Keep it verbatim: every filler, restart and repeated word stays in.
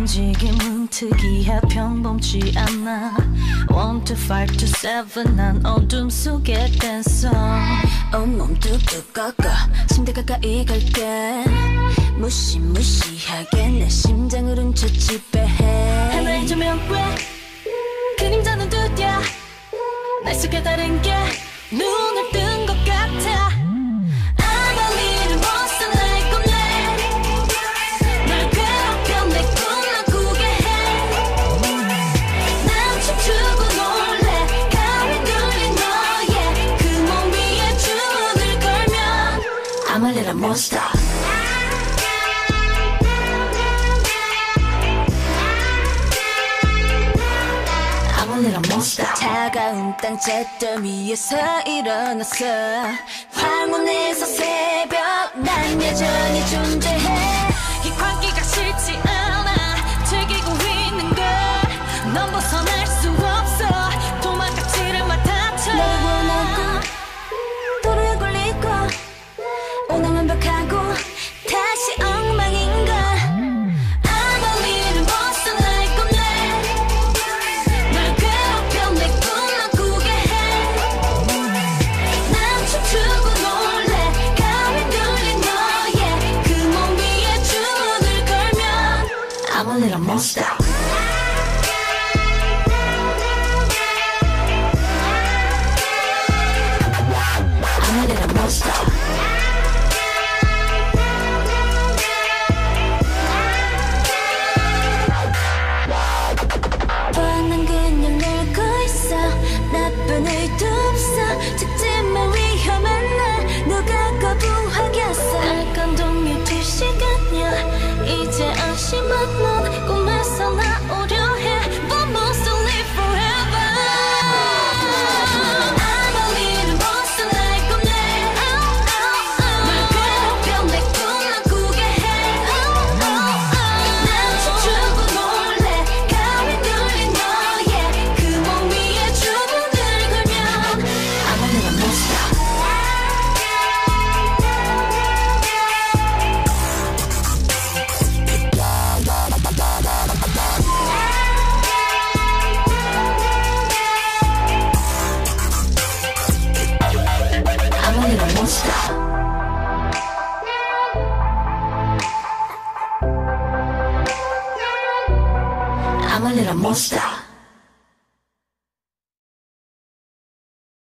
움직임은 특이해 평범치 않아. One to five to seven 난 어둠 속의 댄서. 온몸 뚝뚝 꺾어 침대 가까이 갈게. 무시무시하게 내 심장을 훔쳐 지배해. 하나의 조명 왜 그림자는 두드려 날 속에 다른 게 눈을 뜬 것 같아. I'm a little monster like a man. 널 괴롭혀 내 꿈만 꾸게 해. 난 춤추고 놀래 가위 눌린 너의 그 몸 위에 주문을 걸면 I'm a little monster. 차가운 땅 잿더미 위에서 일어났어. 황혼에서 새벽 난 여전히 존재해. 이 광기가 싫지 않아 즐기고 있는 걸. 넌 벗어날 수 없어 도망가지를 마 다쳐. 널 원하고 도로에 걸리고 오늘 완벽하고 다시 엉망인가. I'm a little monster. I'm a little monster. 뻔한 그냥 놀고 있어. 나쁜 의도 없어. 죽지만 위험한 날 누가 거부하겠어. 알감동 뮤트 시간이야. 이제 안심한 넌 꿈에서 나오려 해. But must live forever. I'm a little monster like a man. 널 괴롭혀 내 꿈만 꾸게 해. 난 춤추고 놀래 가위 눌린 너의 그 몸 위에 주문을 걸면 I'm a little monster. I'm a little monster. I'm a little monster.